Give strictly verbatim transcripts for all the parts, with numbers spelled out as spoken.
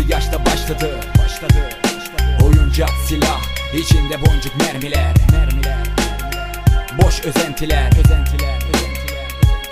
bir yaşta başladı, başladı, başladı. Oyuncak silah, içinde boncuk mermiler, mermiler, boş özentiler, özentiler, özentiler.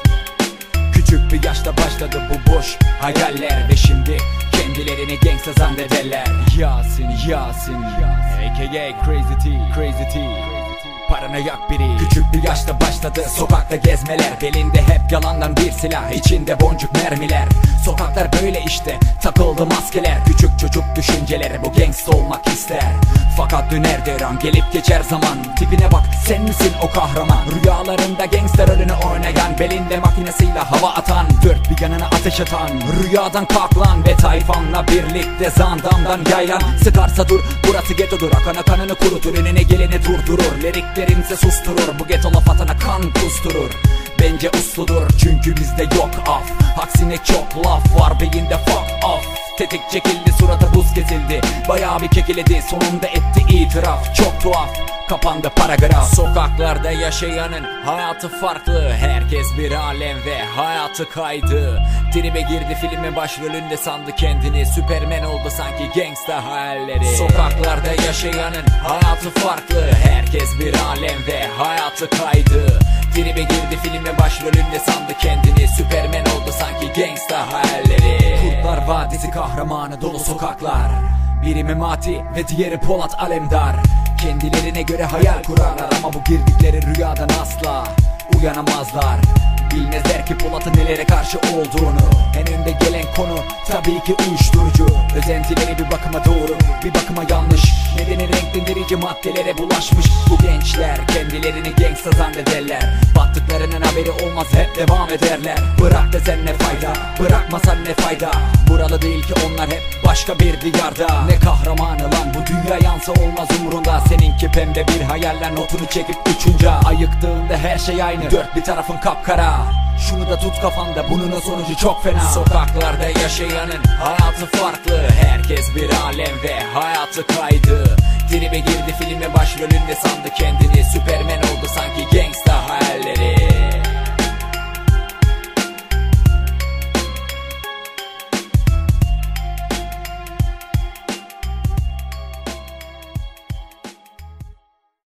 Küçük bir yaşta başladı bu boş hayaller ve şimdi kendilerini gangsta zannederler. Yasin, Yasin, A K A Crazy T, Crazy T, paranoyak biri. Küçük bir yaşta başladı sokakta gezmeler, belinde hep yalandan bir silah, içinde boncuk mermiler. Sokaklar böyle işte, takıldı maskeler. Küçük çocuk düşünceleri, bu gangsta olmak ister. Fakat döner devran, gelip geçer zaman. Tipine bak, sen misin o kahraman? Rüyalarında gangster rolünü oynayan, belinde makinesiyle hava atan, dört bir yanına ateş atan. Rüyadan kalk lan ve tayfanla birlikte zandamdan yaylan. Sıkarsa dur, burası getodur, akana kanını kurutur, önüne geleni durdurur. Liriklerinse susturur, bu geto laf atana kan kusturur. Bence usludur çünkü bizde yok af, aksine çok laf var beyinde, fuck off. Tetik çekildi, suratı buz kesildi, bayağı bir kekeledi, sonunda etti itiraf. Çok tuhaf, kapandı paragraf. Sokaklarda yaşayanın hayatı farklı, herkes bir alem ve hayatı kaydı. Tribe girdi, filmin başrolünde sandı kendini, Süpermen oldu sanki gangsta hayalleri. Sokaklarda yaşayanın hayatı farklı, herkes bir alem ve hayatı kaydı. Tribe girdi, filmin başrolünde sandı kendini, Süpermen oldu sanki gangsta hayalleri. Kurtlar Vadisi kahramanı dolu sokaklar, biri Memati ve diğeri Polat Alemdar. Kendilerine göre hayal kurarlar ama bu girdikleri rüyadan asla uyanamazlar. Bilmezler ki Polat'ın nelere karşı olduğunu. En önde gelen konu tabii ki uyuşturucu. Özentileri bir bakıma doğru, bir bakıma yanlış. Nedeni renklendirici maddelere bulaşmış. Bu gençler kendilerini gangsta zannederler. Battıklarının haberi olmaz, hep devam ederler. Bırak desen ne fayda, bırakmasan ne fayda. Buralı değil ki onlar, hep başka bir diyarda. Ne kahramanı lan bu, dünya yansa olmaz umurunda. Seninki pembe bir hayaller, notunu çekip uçunca. Ayıktığında her şey aynı, dört bir tarafın kapkara. Şunu da tut kafanda, bunun sonucu çok fena. Sokaklarda yaşayanın hayatı farklı, herkes bir alem ve hayatı kaydı. Tribe girdi, filmin başrolünde sandı kendini, Süpermen oldu sanki gangsta hayalleri.